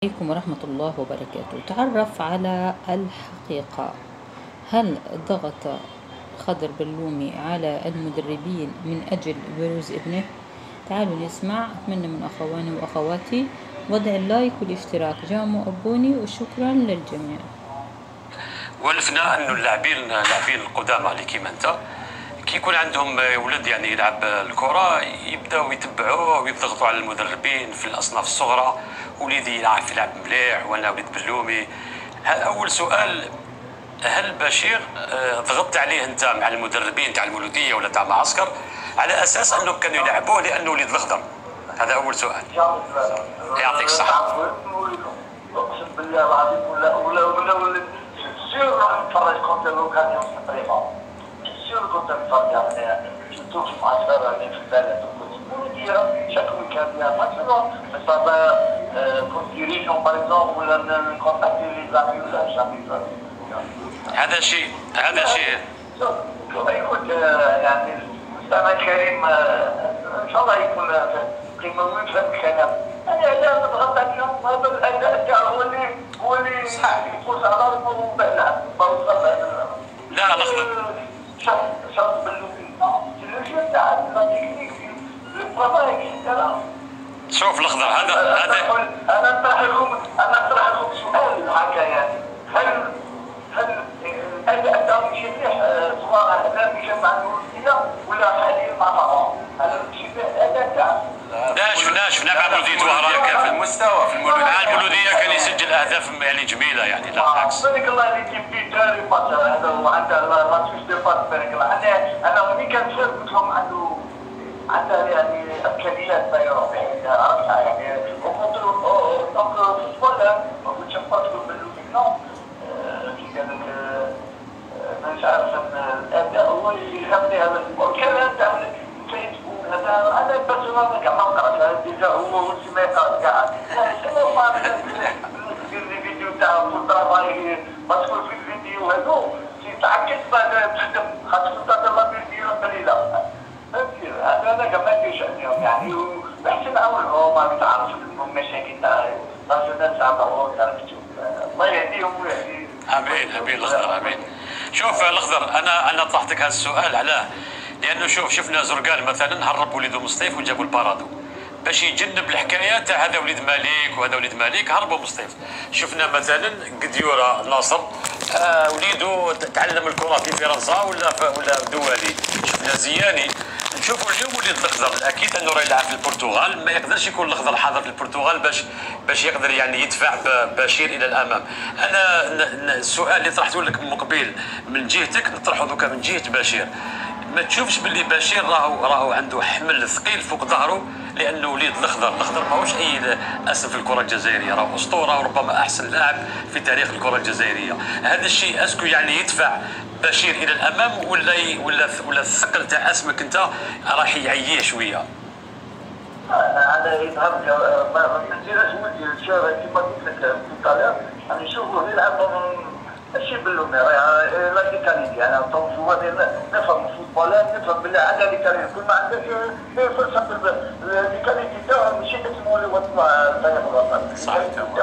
عليكم ورحمة الله وبركاته. تعرف على الحقيقة، هل ضغط خضر بلومي على المدربين من أجل بروز ابنه؟ تعالوا نسمع. أتمنى من أخواني وأخواتي وضع اللايك والاشتراك. جامو أبوني وشكرا للجميع. ولفنا انه اللاعبين القدامى اللي كيما انت كي يكون عندهم ولد يعني يلعب الكره يبداو يتبعوه ويضغطوا على المدربين في الاصناف الصغرى. وليدي يلعب مليح وانا وليد بلومي. اول سؤال، هل بشير ضغطت عليه انت مع المدربين تاع المولوديه ولا تاع معسكر على اساس انه كانوا يلعبوه لانه وليد الخضر؟ هذا اول سؤال. يعطيك الصحه. اقسم بالله العظيم ولا سير راح نتفرج كنت لوكازيون سبريمون سير كنت نتفرج على شفتو في معسكر يعني في البلد المولوديه شكله كان بيان ماكسيموم بس هذا كنت ديريجون باغ اكزومبل ولا نكونتاكتي لي زامي ولا جامي. هذا شيء يكون يعني المستمع الكريم ان شاء الله يكون قيمه ويفهم الكلام. يعني علاش نضغط عليهم؟ هذا الاداء تاعو هو اللي يفوز على الموضوع. لا الاخضر شرط باللوبي الجيل تاع لا تكنيك البرافاي تاع. شوف الاخضر هذا انا نطرح لكم سؤال هكا يعني هل الاداء تاعو ماشي مليح سواء هنا في مع المولوديه ولا حاليا مع مروان؟ هذا ماشي مليح الاداء تاعو. لا شفنا مع مولودية وهران في المستوى في المولودية. مع المولودية كان يسجل اهداف يعني جميله يعني. لا بالعكس. بارك الله اللي يجيب فيه جاري باس هذا وعنده لا تشوف دي باس. بارك الله. انا ملي كنشوف قلت لهم عنده يعني امكانيات ما يروح عرفتها يعني وقلت له دونك فوتبول ما كنتش نفكر باللومينون كي قال لك مش عارف الاداء هو اللي يهمني. هذا الكلام تاع الفيسبوك هذا انا بيرسونال كاع ما نقراش ديجا هو ما يقرا كاع شنو ما ندير لي فيديو تاع الطرافاي مسؤول في الفيديو هذو تتعكس بعد تخدم خاطر تاع الله فيديو قليله. فهمتي هذا انا كما كاينش عليهم يعني وحسن نعاونهم ما يتعرفوا لهم مشاكل تاع الناس عمرهم عرفتوا. الله يهديهم ويهدي. امين الاخضر امين. شوف الاخضر انا طرحتك هذا السؤال علاه؟ لانه شفنا زرقان مثلا هرب وليدو مصطيف وجابوا البارادو باش يجنب الحكايه تاع هذا وليد مالك وهذا وليد مالك هربوا مصطيف. شفنا مثلا قديوره ناصر وليدو تعلم الكره في فرنسا ولا دوالي. شفنا زياني. نشوفوا اليوم وليد الخضر اكيد انه راه يلعب في البرتغال ما يقدرش يكون الخضر حاضر في البرتغال باش يقدر يعني يدفع بشير الى الامام. انا السؤال اللي طرحته لك من قبيل من جهتك نطرحه دوكا من جهه بشير. ما تشوفش باللي بشير راهو عنده حمل ثقيل فوق ظهره لانه وليد الخضر ماهوش اي اسم في الكره الجزائريه، راهو اسطوره وربما احسن لاعب في تاريخ الكره الجزائريه. هذا الشيء اسكو يعني يدفع بشير الى الامام ولا الثقل تاع اسمك انت راح يعييه شويه؟ هذا يظهر ما نديرش ولدي الشارع كما قلت لك في انا نشوفه يلعب ماشي باللومي راه لا ديكاليتي. انا طونجوار نفهم الفوتبول نفهم بالله عندها ديكاليتي. كل ما عندك فلسفه الديكاليتي تاعها ماشي كتسمو لي وطن الفريق الوطني. صح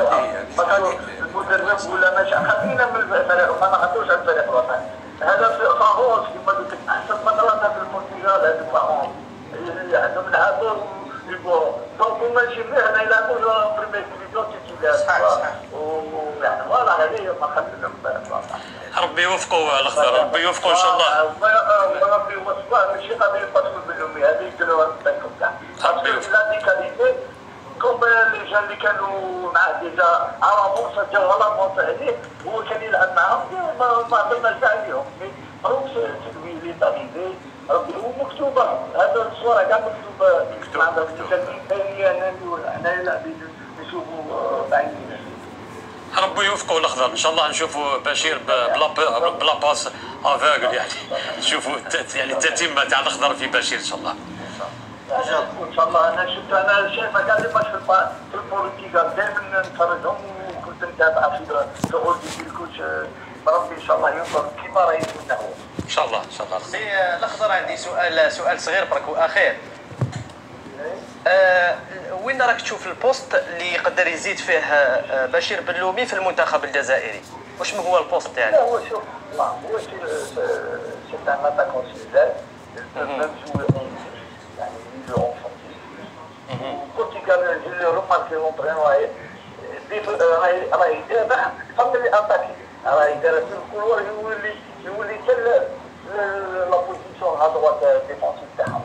المدرب ولا ماشي خلينا من الفريق ما نهضروش على الفريق الوطني. هذا في فرنسا كما قلت لك احسن مدرسه في البرتغال هذا فرنسا اللي عندهم لعابه يبغوا دونك ماشي مليح انا يلعبوا بريمير ديفيزيون تيتولار. صح ويعني فوالا هذه ما خدمنا. ربي يوفقه الاخضر ربي يوفقه ان شاء الله. ربي يوفقه ماشي غادي يبطلوا باليومي هذه يديروها بالكم كاع. ربي يوفقه. لا ديكاليتي كوم لي جون اللي كانوا معاه ديجا عرفوا سجلوا على مونت عليه هو كان يلعب معاهم ما عطيناش كاع عليهم مروك تدويلي طبيبي ربي ومكتوبه. هذا الصوره كاع مكتوبه عندهم ثانيه انا لاعبين نشوفوا بعينينا. ربي يوفقه الاخضر ان شاء الله. نشوفوا بشير بلا باس افاغل يعني نشوفوا يعني التتمه تاع الاخضر في بشير ان شاء الله. ان شاء الله. انا شايفه كاع لي ماتش في البرتغال دائما نتفرجهم وكنت نتابع في اوردي الكوتش. ربي ان شاء الله يوصل كيما راه يتمنى هو. ان شاء الله الاخضر عندي سؤال صغير برك واخير. وين راك تشوف البوست اللي يقدر يزيد فيه بشير بلومي في المنتخب الجزائري؟ واش هو البوست تاعك؟ لا هو شوف هو سي ان اتاكون سيزال ميم جوي يعني ميليو اونفونتيف وكنت قال جي روماركي لونترينور راهي دابا قبل اللي اتاكي راهي دارت الكولور يولي حتى لا بوزيسيون هادروات ديفونسيف تاعهم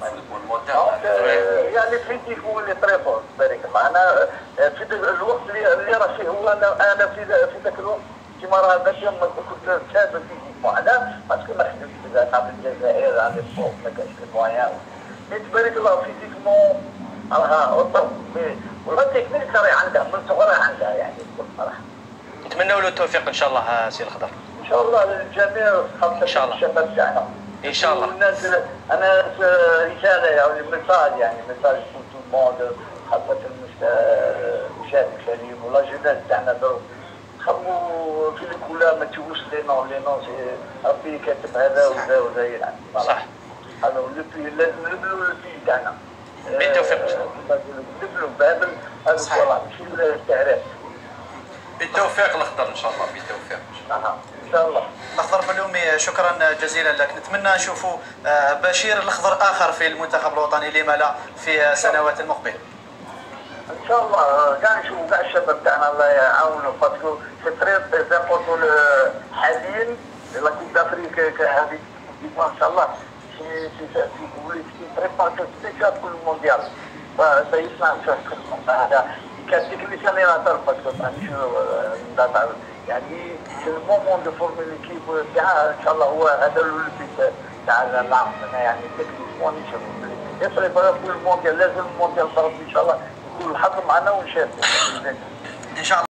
يعني فريتيك هو اللي طري فور تبارك الله. انا في الوقت اللي راه فيه هو انا في ذاك الوقت كيما راه هذاك اليوم كنت تابع فيزيكمون انا باسكو ما خدمتش بزاف في الجزائر على الفوق ما كانش لي موان مي تبارك الله فيزيكمون راها وطن ولا تكنيك راهي عندها من صغرها عندها يعني بكل صراحه. نتمنوا له التوفيق ان شاء الله سي الخضر. ان شاء الله للجميع خاصه الشباب تاعنا ان شاء الله. والناس انا رساله يعني ميساج يعني ميساج بور تو الموند خاصه المشاهد الكريم ولا جينيس تاعنا دروك خمو في الكولا ما تشوفوش لي نون ربي كاتب هذا وذا وذا يعني صح. هذا لازم نبلوا البي تاعنا بالتوفيق نبلوا بابل هذا الصراحه ماشي التعريف. بالتوفيق الخضر ان شاء الله بالتوفيق ان شاء الله. الخضر بلومي شكرا جزيلا لك. نتمنى نشوفوا بشير الخضر اخر في المنتخب الوطني لما لا في السنوات المقبله. ان شاء الله كاع نشوفوا كاع الشباب تاعنا الله يعاونوا باسكو سي تري امبورطون حاليا لا كوب دافريك هذه ان شاء الله سي تري بارتيسيبي كل مونديال فسيصنع هذا كان تكنيسيان يناطر باسكو يعني سي المومون دو فورمي ليكيب تاعها ان شاء الله هو هذا البيت تاع العام يعني تكنيسيون نشوفوا يصرف كل المونديال لازم المونديال ان شاء الله يكون الحظ معنا ونشاركوا ان شاء الله.